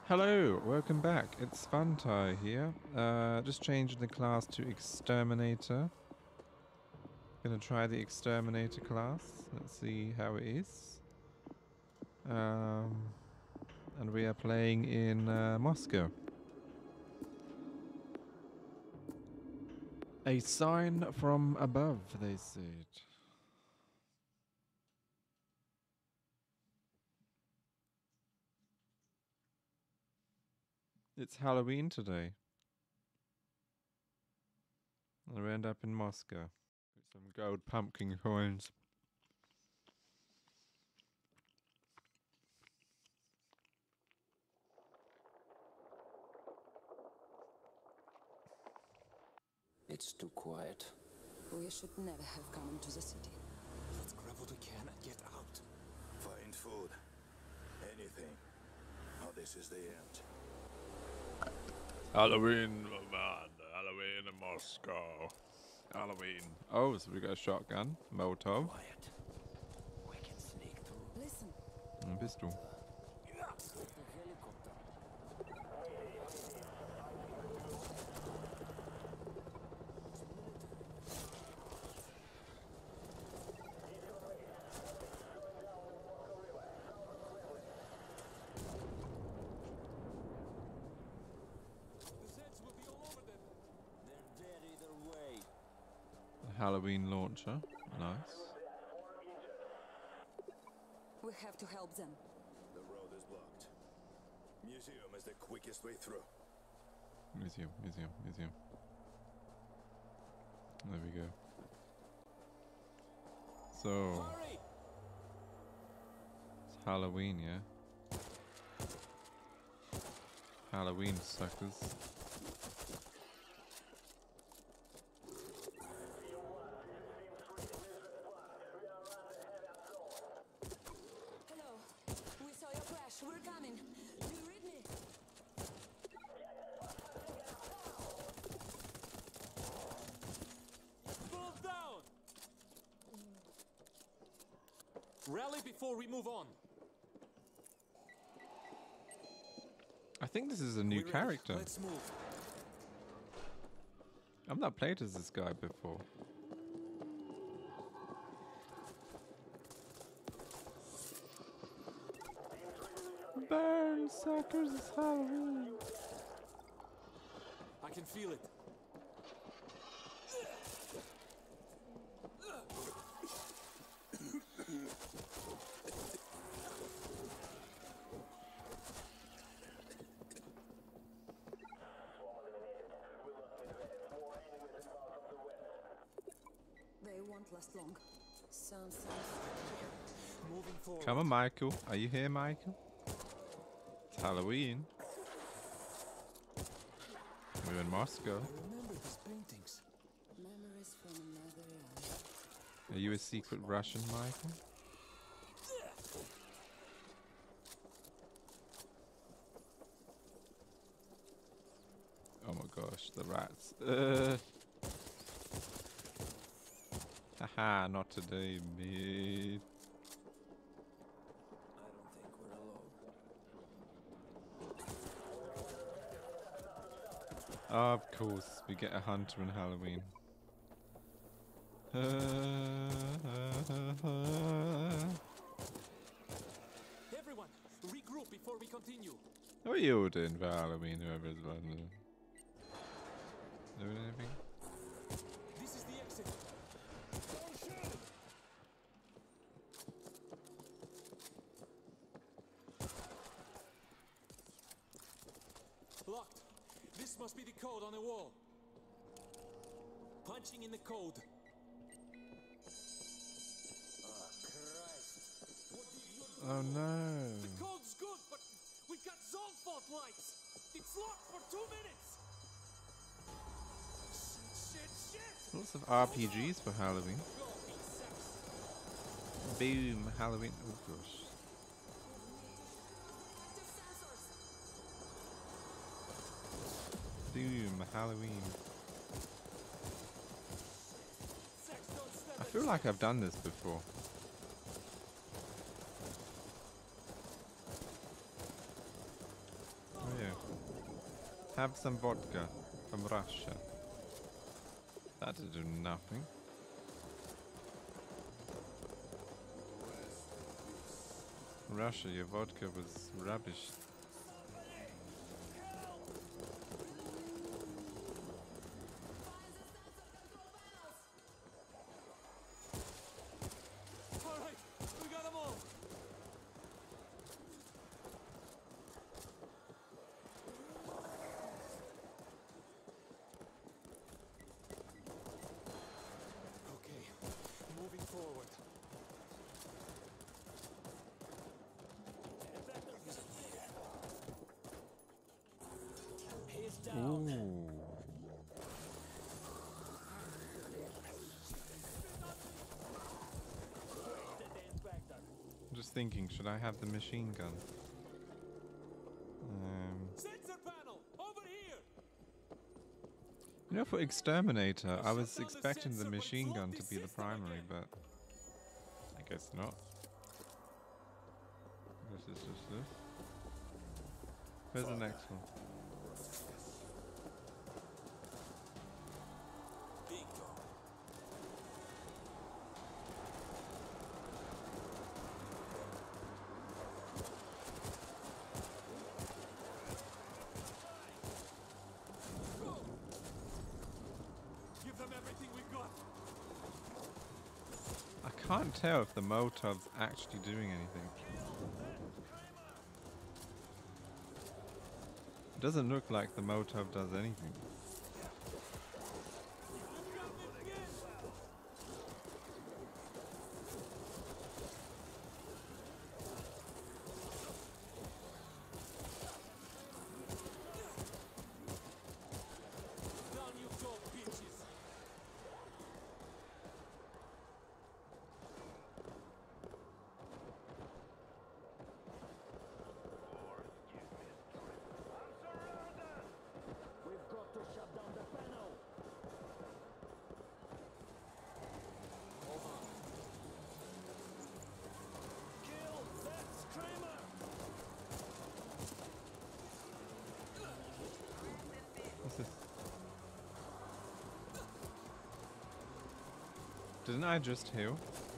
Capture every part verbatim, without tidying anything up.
Hello, welcome back. It's Funtai here. Uh, just changing the class to Exterminator. Gonna try the Exterminator class. Let's see how it is. Um, and we are playing in uh, Moscow. A sign from above, they said. It's Halloween today. And we end up in Moscow. With some gold pumpkin coins. It's too quiet. We should never have come into the city. Let's grab what we can and get out. Find food. Anything. Oh, this is the end. Halloween, man. Halloween in Moscow. Halloween. Oh, so we got a shotgun. Molotov. Quiet. We can sneak through. Listen. And pistol. The helicopter. They're dead either way. A Halloween launcher. Nice. We have to help them. The road is blocked. Museum is the quickest way through. Museum, museum, museum. There we go. So, Hurry! it's Halloween, yeah? Halloween, suckers. Hello. We saw your crash. We're coming. Do you read me? Move down! Rally before we move on. I think this is a new We're ready. character. Let's move. I've not played as this guy before. Burn, suckers, it's Halloween. I can feel it. They won't last long. Sounds Moving forward. Come on, Michael. Are you here, Michael? It's Halloween. We're in Moscow. I remember these paintings. memories from another era. Are you a secret Russian, Michael? Oh my gosh, the rats. Uh. Haha, not today, mate. I don't think we're alone. Oh, of course, we get a hunter in Halloween. Everyone, regroup before we continue. What are you all doing for Halloween, whoever's running? Doing anything? This is the exit. Locked. This must be the code on the wall. Punching in the code. Christ. What do you Oh no. The code's good, but we've got zone fault lights. It's locked for two minutes. Shit, shit, shit. Lots of R P Gs for Halloween. Go, eat sex. Boom, Halloween. Oh gosh. Boom, Halloween. Sex, don't step I it. feel like I've done this before. Have some vodka from Russia. That'll do nothing. Russia, your vodka was rubbish. All right, we got them all. Okay, moving forward. He's down. Ooh. I'm just thinking, should I have the machine gun? Um, Sensor panel, over here. you know, for exterminator, I was Shut down the expecting the sensor, but machine gun float to the be the system primary, again. but I guess not. This is just this. Where's the next one? Bingo. Give them everything we got. I can't tell if the Molotov's actually doing anything. It doesn't look like the Molotov does anything. Down you go, bitches. We've got to shut down the panel. Kill that screamer. What's this? Didn't I just heal?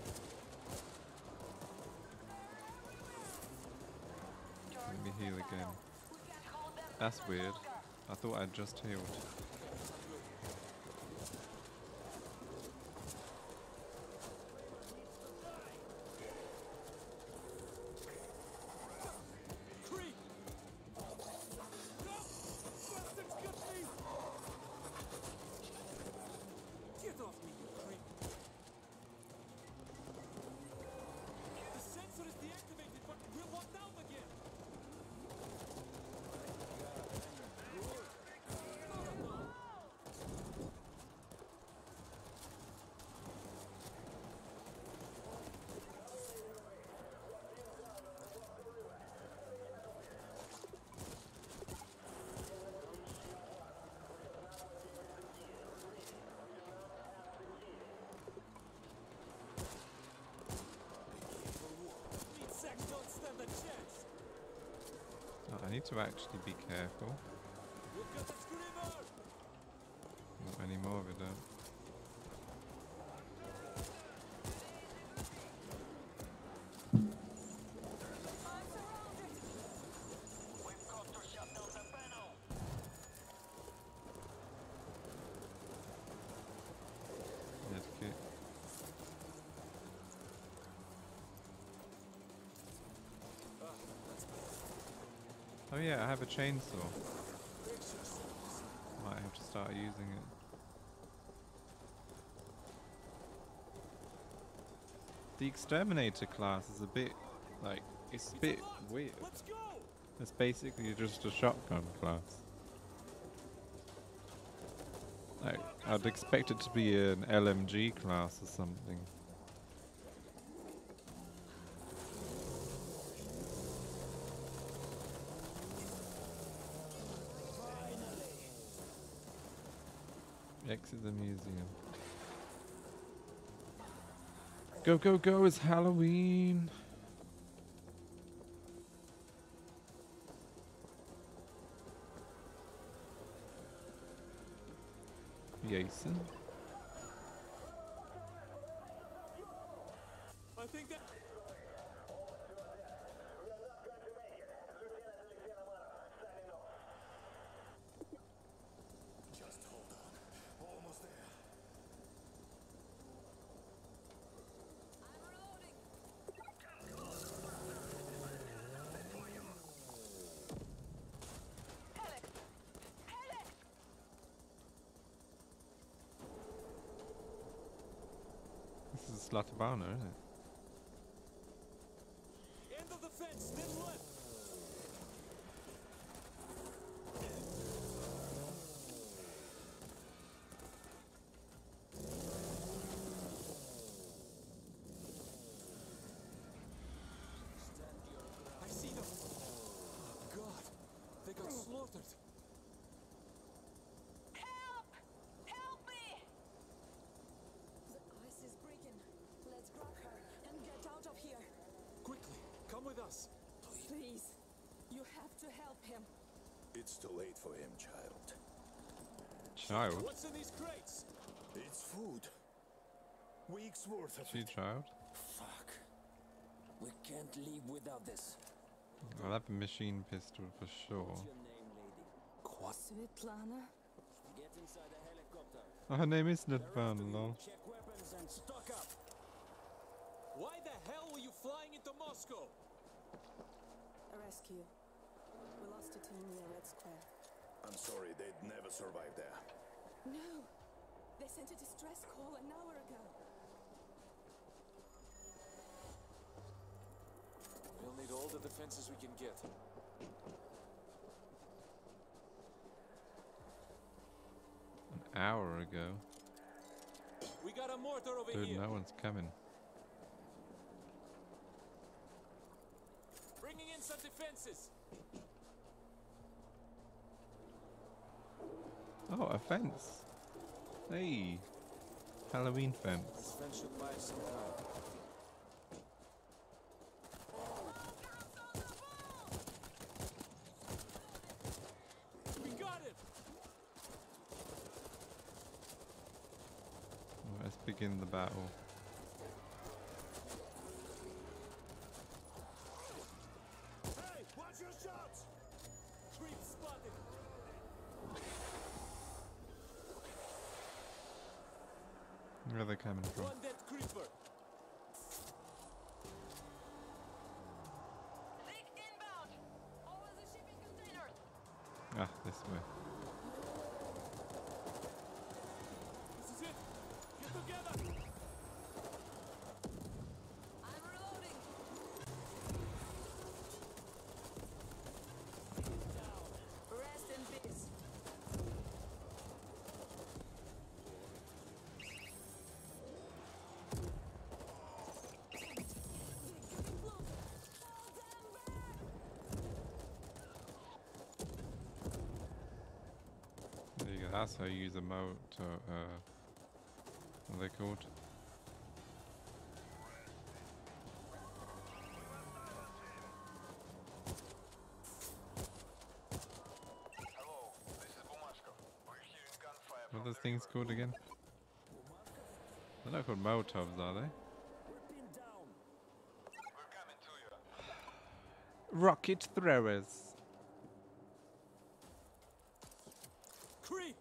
Let me heal again. That's weird. I thought I just healed. Creep. No, bastards got me. Get off me, you creep. The sensor is deactivated, but we're locked out again. These sacks don't stand a chance. Oh, I need to actually be careful. We've got the screamer. Not any more of it though. We've got to shut down the panel. Medkit. Oh yeah, I have a chainsaw. Might have to start using it. The exterminator class is a bit like it's a bit Locked. weird. Let's go. It's basically just a shotgun class. Like I'd expect it to be an L M G class or something. Exit the museum. Go, go, go, it's Halloween! Jason. I think that. Just hold on. Almost there. I'm reloading. Helix! Helix! This is Slatabana, isn't it? End of the fence, then left. I see them. Oh God, they got slaughtered. Help! Help me! The ice is breaking. Let's grab her and get out of here. Quickly, come with us. Please. You have to help him. It's too late for him, child. Child? What's in these crates? It's food. Weeks worth of She it. child? Fuck. We can't leave without this. I'll have a machine pistol for sure. What's your name, lady? What? Svetlana? Get inside the helicopter. Oh, her name is They're after Nirvana, you. lol. Check weapons and stock up. Why the hell were you flying into Moscow? A rescue. We lost a team near Red Square. I'm sorry, they'd never survive there. No! They sent a distress call an hour ago. We'll need all the defenses we can get. An hour ago. We got a mortar over Dude, here. no one's coming. Bringing in some defenses. Oh, a fence. Hey. Halloween fence. This fence should buy us some time. We got it. Let's begin the battle. Hey, watch your shots! Creep spotted. Where are they coming from? One dead creeper. Leak inbound! Over the shipping containers! Ah, this way. This is it. Get together. I'm reloading! Rest in peace. They're getting closer. Hold them back! There you go. That's how you use a moat. Uh, uh, what are they called? Hello, this is Bumashko. We're hearing gunfire What are those things called again? They're not called Molotovs, are they? We're pinned down. We're coming to you. Rocket throwers. Creep.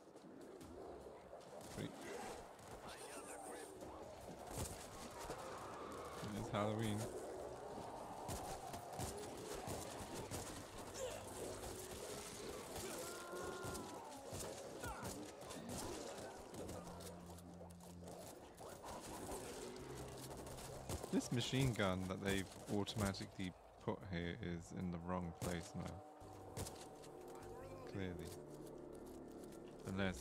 Sweet. It's Halloween. This machine gun that they've automatically put here is in the wrong place now. Clearly. Unless...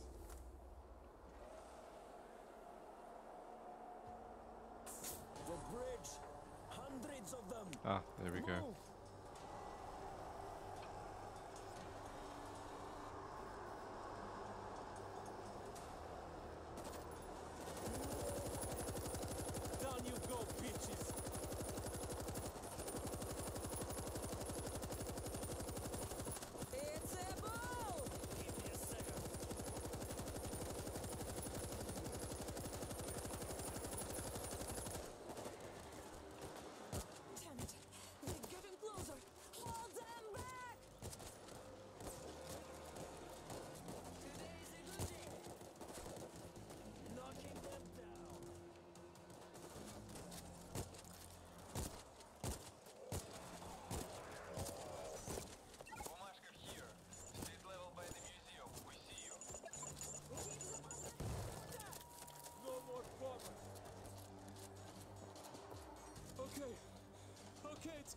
The bridge. Hundreds of them. Ah, there we go. Move. Down you go, bitches. It's a boat! Give me a second.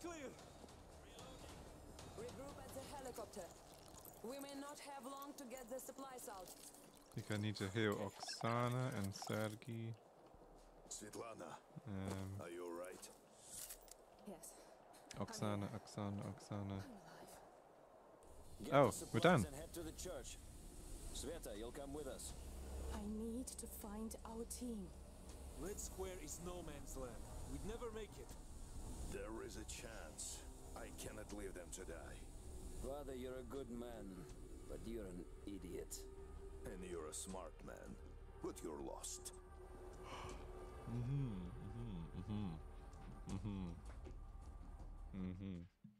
clear. Regroup at the helicopter. We may not have long to get the supplies out. I think I need to heal Oksana and Sergei. Svetlana, Um, are you alright? Yes. Oksana, Oksana, Oksana. I'm alive. Get Oh, the we're supplies done. and head to the church. Sveta, you'll come with us. I need to find our team. Red Square is no man's land. We'd never make it. There is a chance. I cannot leave them to die. Father, you're a good man, but you're an idiot. And you're a smart man, but you're lost. Mm-hmm, mm-hmm, mm-hmm, mm-hmm, mm-hmm,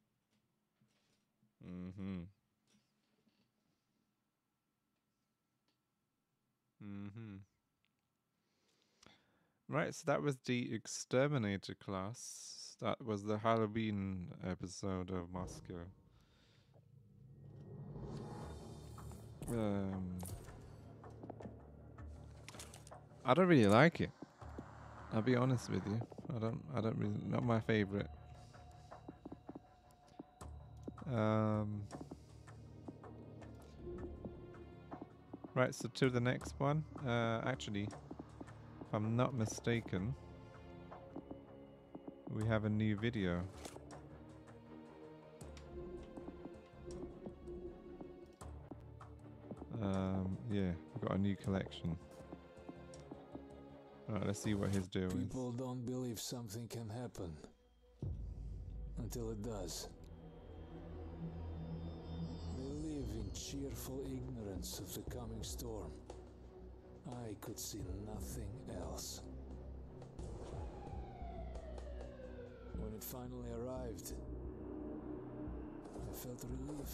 mm-hmm, mm-hmm. Right, so that was the Exterminator class. That was the Halloween episode of Moscow. Um, I don't really like it. I'll be honest with you. I don't. I don't really. Not my favorite. Um. Right. So to the next one. Uh, actually, if I'm not mistaken, we have a new video. Um. Yeah, we've got a new collection. Alright, let's see what his deal is. People don't believe something can happen until it does. They live in cheerful ignorance of the coming storm. I could see nothing else. When it finally arrived, I felt relief.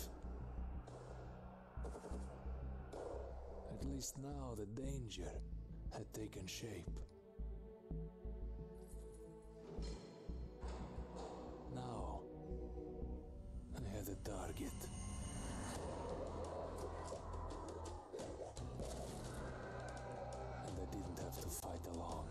At least now the danger had taken shape. Now, I had a target. And I didn't have to fight alone.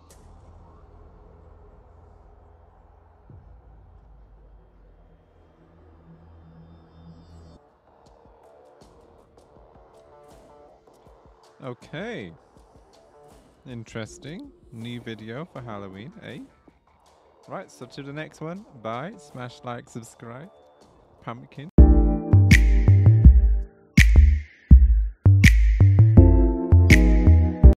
Okay. Interesting. New video for Halloween, eh? Right, so to the next one. Bye. Smash like, subscribe. Pumpkin.